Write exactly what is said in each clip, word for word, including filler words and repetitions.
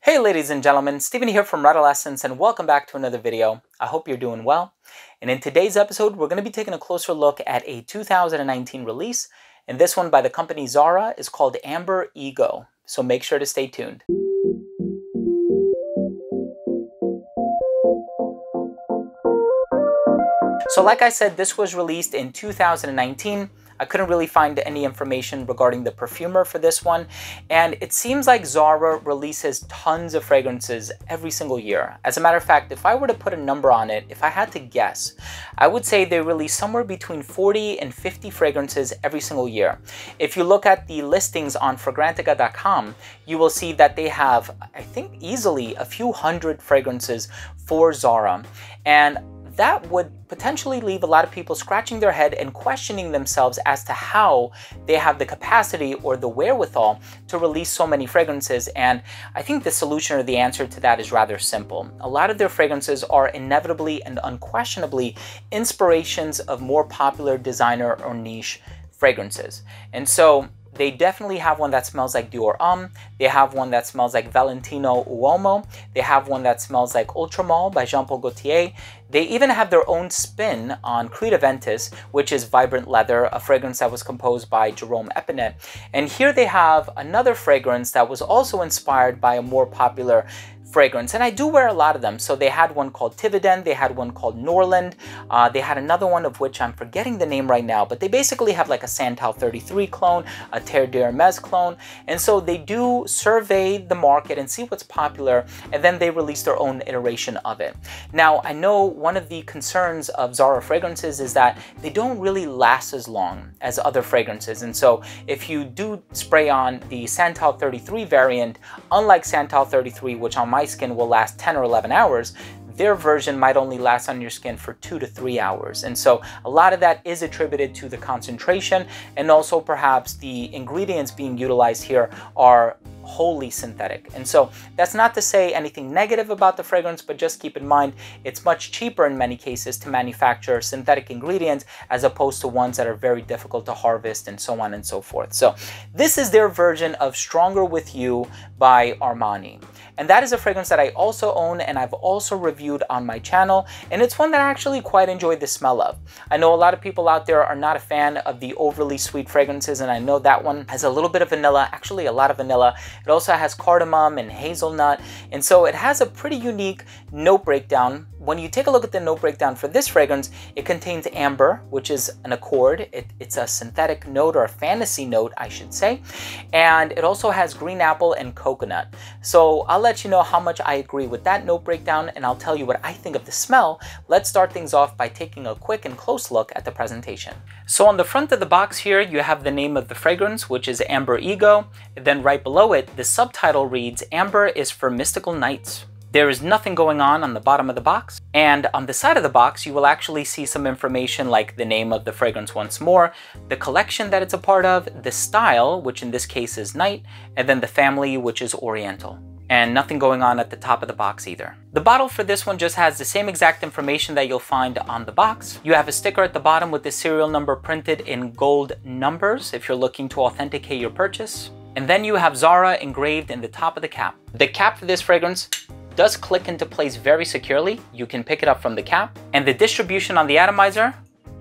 Hey ladies and gentlemen, Steven here from Redolessence and welcome back to another video. I hope you're doing well. And in today's episode, we're going to be taking a closer look at a two thousand nineteen release. And this one by the company Zara is called Amber Ego. So make sure to stay tuned. So like I said, this was released in two thousand nineteen. I couldn't really find any information regarding the perfumer for this one. And it seems like Zara releases tons of fragrances every single year. As a matter of fact, if I were to put a number on it, if I had to guess, I would say they release somewhere between forty and fifty fragrances every single year. If you look at the listings on fragrantica dot com, you will see that they have, I think, easily a few hundred fragrances for Zara. And that would potentially leave a lot of people scratching their head and questioning themselves as to how they have the capacity or the wherewithal to release so many fragrances. And I think the solution or the answer to that is rather simple. A lot of their fragrances are inevitably and unquestionably inspirations of more popular designer or niche fragrances. And so they definitely have one that smells like Dior Homme. They have one that smells like Valentino Uomo. They have one that smells like Ultramall by Jean Paul Gaultier. They even have their own spin on Creed Aventus, which is Vibrant Leather, a fragrance that was composed by Jerome Epinet. And here they have another fragrance that was also inspired by a more popular fragrance, and I do wear a lot of them. So they had one called Tiveden, they had one called Norland, uh, they had another one of which I'm forgetting the name right now, but they basically have like a Santal thirty-three clone, a Terre d'Hermès clone, and so they do survey the market and see what's popular, and then they release their own iteration of it. Now, I know one of the concerns of Zara fragrances is that they don't really last as long as other fragrances, and so if you do spray on the Santal thirty-three variant, unlike Santal thirty-three, which on my My skin will last ten or eleven hours, their version might only last on your skin for two to three hours. And so a lot of that is attributed to the concentration, and also perhaps the ingredients being utilized here are wholly synthetic. And so that's not to say anything negative about the fragrance, but just keep in mind it's much cheaper in many cases to manufacture synthetic ingredients as opposed to ones that are very difficult to harvest and so on and so forth. So this is their version of Stronger With You by Armani. And that is a fragrance that I also own and I've also reviewed on my channel, and it's one that I actually quite enjoyed the smell of. I know a lot of people out there are not a fan of the overly sweet fragrances, and I know that one has a little bit of vanilla, actually a lot of vanilla. It also has cardamom and hazelnut, and so it has a pretty unique note breakdown. When you take a look at the note breakdown for this fragrance, it contains amber, which is an accord. It, it's a synthetic note, or a fantasy note, I should say. And it also has green apple and coconut. So I'll let you know how much I agree with that note breakdown, and I'll tell you what I think of the smell. Let's start things off by taking a quick and close look at the presentation. So on the front of the box here, you have the name of the fragrance, which is Amber Ego. And then right below it, the subtitle reads, Amber is for mystical nights. There is nothing going on on the bottom of the box, and on the side of the box you will actually see some information like the name of the fragrance once more, the collection that it's a part of, the style, which in this case is night, and then the family, which is oriental. And nothing going on at the top of the box either. The bottle for this one just has the same exact information that you'll find on the box. You have a sticker at the bottom with the serial number printed in gold numbers if you're looking to authenticate your purchase. And then you have Zara engraved in the top of the cap. The cap for this fragrance does click into place very securely. You can pick it up from the cap, and the distribution on the atomizer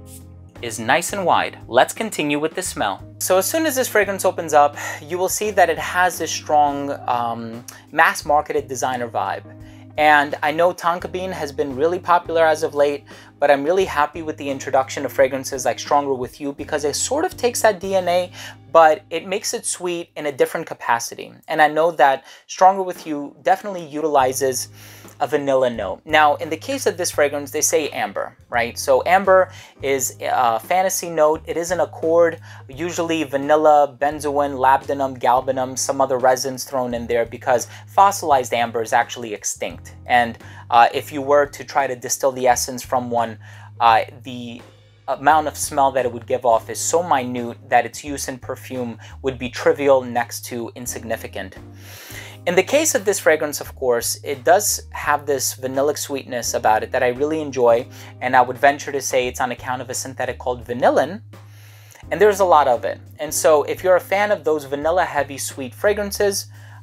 is nice and wide. Let's continue with the smell. So as soon as this fragrance opens up, you will see that it has this strong um, mass marketed designer vibe. And I know Tonka Bean has been really popular as of late, but I'm really happy with the introduction of fragrances like Stronger With You, because it sort of takes that D N A, but it makes it sweet in a different capacity. And I know that Stronger With You definitely utilizes a vanilla note. Now, in the case of this fragrance, they say amber, right? So amber is a fantasy note. It is an accord, usually vanilla, benzoin, labdanum, galbanum, some other resins thrown in there, because fossilized amber is actually extinct. And uh, if you were to try to distill the essence from one, uh, the amount of smell that it would give off is so minute that its use in perfume would be trivial next to insignificant. In the case of this fragrance, of course, it does have this vanillic sweetness about it that I really enjoy, and I would venture to say it's on account of a synthetic called vanillin, and there's a lot of it. And so if you're a fan of those vanilla heavy sweet fragrances,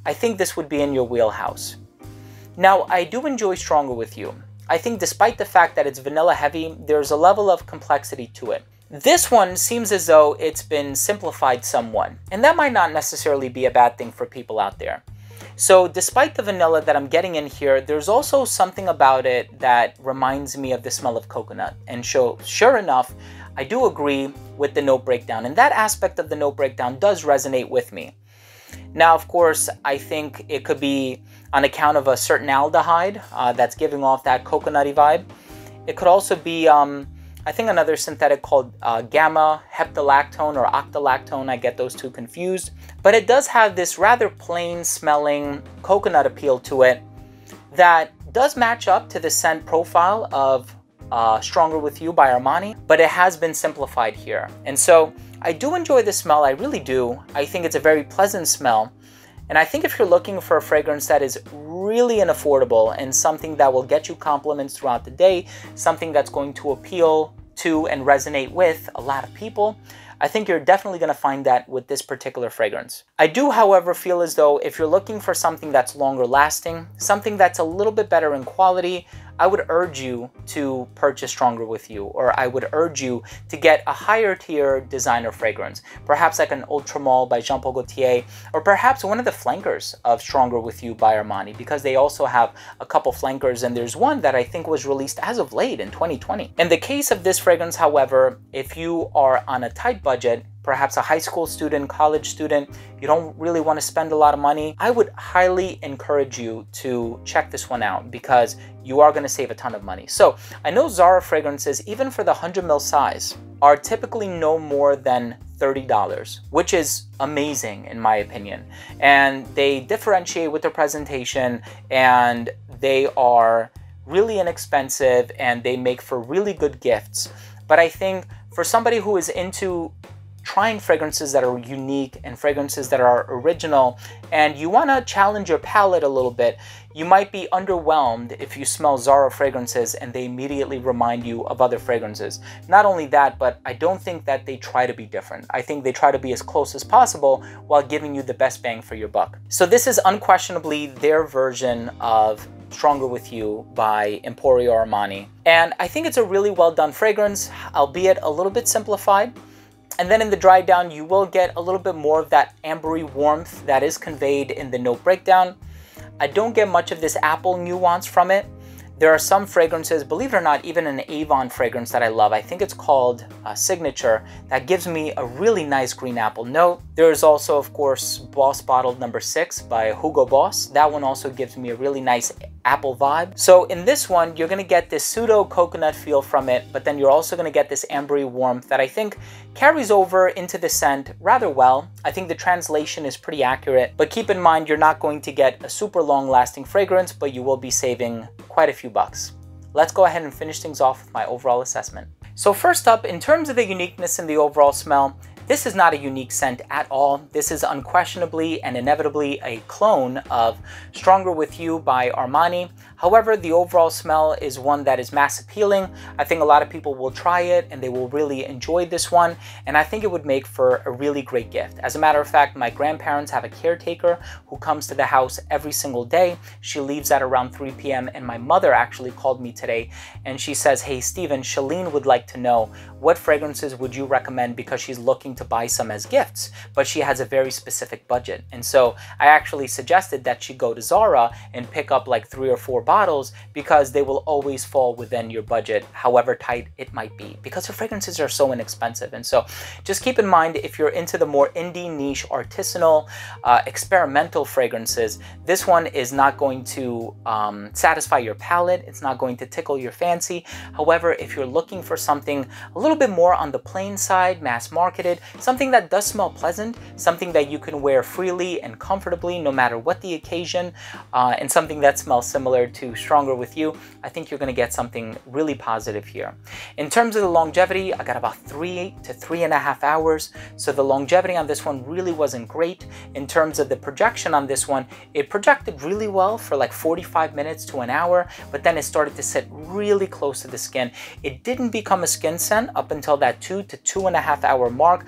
I think this would be in your wheelhouse. Now, I do enjoy Stronger With You. I think despite the fact that it's vanilla heavy, there's a level of complexity to it. This one seems as though it's been simplified somewhat, and that might not necessarily be a bad thing for people out there. So despite the vanilla that I'm getting in here, there's also something about it that reminds me of the smell of coconut. And so, sure enough, I do agree with the note breakdown, and that aspect of the note breakdown does resonate with me. Now, of course, I think it could be on account of a certain aldehyde uh, that's giving off that coconutty vibe. It could also be, um, I think, another synthetic called uh, gamma heptalactone or octalactone. I get those two confused. But it does have this rather plain smelling coconut appeal to it that does match up to the scent profile of uh, Stronger With You by Armani, but it has been simplified here. And so I do enjoy the smell, I really do. I think it's a very pleasant smell. And I think if you're looking for a fragrance that is really unaffordable and something that will get you compliments throughout the day, something that's going to appeal to and resonate with a lot of people, I think you're definitely going to find that with this particular fragrance. I do, however, feel as though if you're looking for something that's longer lasting, something that's a little bit better in quality, I would urge you to purchase Stronger With You, or I would urge you to get a higher tier designer fragrance, perhaps like an Ultramol by Jean Paul Gaultier, or perhaps one of the flankers of Stronger With You by Armani, because they also have a couple flankers, and there's one that I think was released as of late in twenty twenty. In the case of this fragrance, however, if you are on a tight budget, perhaps a high school student, college student, you don't really want to spend a lot of money, I would highly encourage you to check this one out because you are going to save a ton of money. So I know Zara fragrances, even for the one hundred mil size, are typically no more than thirty dollars, which is amazing in my opinion. And they differentiate with their presentation, and they are really inexpensive, and they make for really good gifts. But I think for somebody who is into trying fragrances that are unique and fragrances that are original, and you want to challenge your palate a little bit, you might be underwhelmed if you smell Zara fragrances and they immediately remind you of other fragrances. Not only that, but I don't think that they try to be different. I think they try to be as close as possible while giving you the best bang for your buck. So this is unquestionably their version of Stronger With You by Emporio Armani. And I think it's a really well done fragrance, albeit a little bit simplified. And then in the dry down, you will get a little bit more of that ambery warmth that is conveyed in the note breakdown. I don't get much of this apple nuance from it. There are some fragrances, believe it or not, even an Avon fragrance that I love. I think it's called uh, Signature, that gives me a really nice green apple note. There is also, of course, Boss Bottled Number Six by Hugo Boss. That one also gives me a really nice apple vibe. So in this one, you're gonna get this pseudo coconut feel from it, but then you're also gonna get this ambery warmth that I think carries over into the scent rather well. I think the translation is pretty accurate, but keep in mind, you're not going to get a super long lasting fragrance, but you will be saving quite a few bucks. Let's go ahead and finish things off with my overall assessment. So first up, in terms of the uniqueness in the overall smell, this is not a unique scent at all. This is unquestionably and inevitably a clone of Stronger With You by Armani. However, the overall smell is one that is mass appealing. I think a lot of people will try it and they will really enjoy this one. And I think it would make for a really great gift. As a matter of fact, my grandparents have a caretaker who comes to the house every single day. She leaves at around three p m and my mother actually called me today and she says, "Hey Steven, Shalene would like to know what fragrances would you recommend because she's looking to buy some as gifts, but she has a very specific budget." And so I actually suggested that she go to Zara and pick up like three or four bottles because they will always fall within your budget, however tight it might be, because the fragrances are so inexpensive. And so just keep in mind, if you're into the more indie, niche, artisanal, uh, experimental fragrances, this one is not going to um, satisfy your palate. It's not going to tickle your fancy. However, if you're looking for something a little bit more on the plain side, mass marketed, something that does smell pleasant, something that you can wear freely and comfortably no matter what the occasion, uh, and something that smells similar to Stronger With You, I think you're going to get something really positive here. In terms of the longevity, I got about three to three and a half hours, so the longevity on this one really wasn't great. In terms of the projection on this one, it projected really well for like forty-five minutes to an hour, but then it started to sit really close to the skin. It didn't become a skin scent up until that two to two and a half hour mark,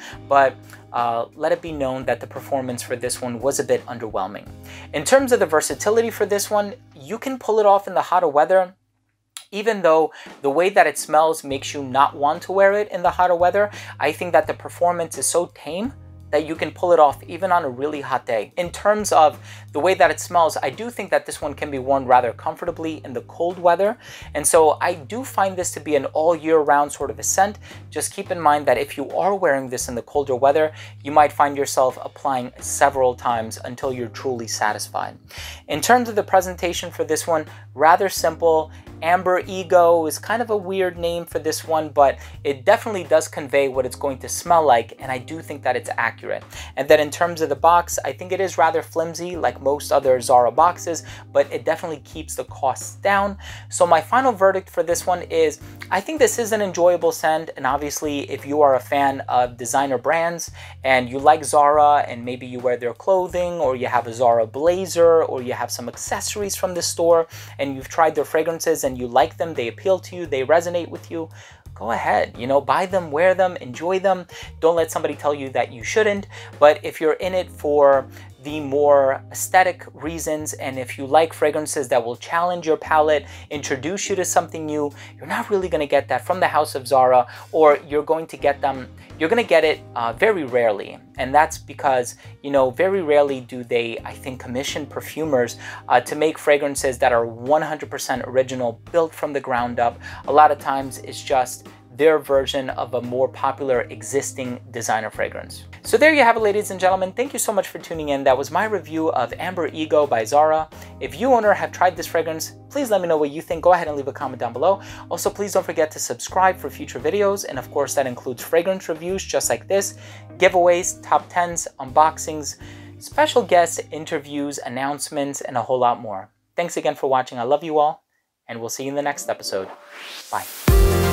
but uh, let it be known that the performance for this one was a bit underwhelming. In terms of the versatility for this one, you can pull it off in the hotter weather, even though the way that it smells makes you not want to wear it in the hotter weather. I think that the performance is so tame that you can pull it off even on a really hot day. In terms of the way that it smells, I do think that this one can be worn rather comfortably in the cold weather. And so I do find this to be an all year round sort of a scent. Just keep in mind that if you are wearing this in the colder weather, you might find yourself applying several times until you're truly satisfied. In terms of the presentation for this one, rather simple. Amber Ego is kind of a weird name for this one, but it definitely does convey what it's going to smell like, and I do think that it's accurate. And then in terms of the box, I think it is rather flimsy like most other Zara boxes, but it definitely keeps the costs down. So my final verdict for this one is, I think this is an enjoyable scent, and obviously if you are a fan of designer brands and you like Zara and maybe you wear their clothing, or you have a Zara blazer, or you have some accessories from the store and you've tried their fragrances and you like them, they appeal to you, they resonate with you, go ahead, you know, buy them, wear them, enjoy them. Don't let somebody tell you that you shouldn't. But if you're in it for the more aesthetic reasons, and if you like fragrances that will challenge your palate, introduce you to something new, you're not really going to get that from the House of Zara, or you're going to get them, you're going to get it uh, very rarely. And that's because, you know, very rarely do they, I think, commission perfumers uh, to make fragrances that are one hundred percent original, built from the ground up. A lot of times it's just their version of a more popular existing designer fragrance. So there you have it, ladies and gentlemen. Thank you so much for tuning in. That was my review of Amber Ego by Zara. If you, owner, have tried this fragrance, please let me know what you think. Go ahead and leave a comment down below. Also, please don't forget to subscribe for future videos. And of course, that includes fragrance reviews just like this, giveaways, top tens, unboxings, special guests, interviews, announcements, and a whole lot more. Thanks again for watching. I love you all, and we'll see you in the next episode. Bye.